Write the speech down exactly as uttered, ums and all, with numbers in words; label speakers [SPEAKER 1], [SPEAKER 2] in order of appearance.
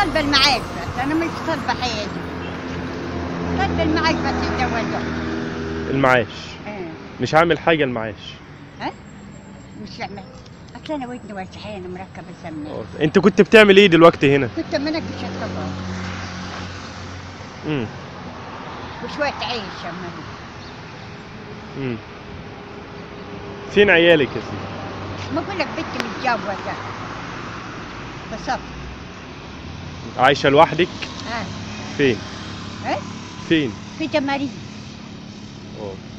[SPEAKER 1] طالبه المعاش بس، انا مش طالبه حياتي، طالبه المعاش بس يتجوزوا.
[SPEAKER 2] المعاش؟
[SPEAKER 1] ايه.
[SPEAKER 2] مش عامل حاجه المعاش؟
[SPEAKER 1] ها؟ مش عامل، اصل انا ودني واسعين مركبه سمنه.
[SPEAKER 2] انت كنت بتعمل ايه دلوقتي هنا؟
[SPEAKER 1] كنت منك الشطبات.
[SPEAKER 2] امم
[SPEAKER 1] وشويه عيش عمالي.
[SPEAKER 2] امم فين عيالك يا سيدي؟
[SPEAKER 1] ما بقول لك بنتي متجوزه بسطت.
[SPEAKER 2] عايشه لوحدك؟
[SPEAKER 1] اه.
[SPEAKER 2] فين؟
[SPEAKER 1] ها؟
[SPEAKER 2] فين؟
[SPEAKER 1] في تمارين.
[SPEAKER 2] اه.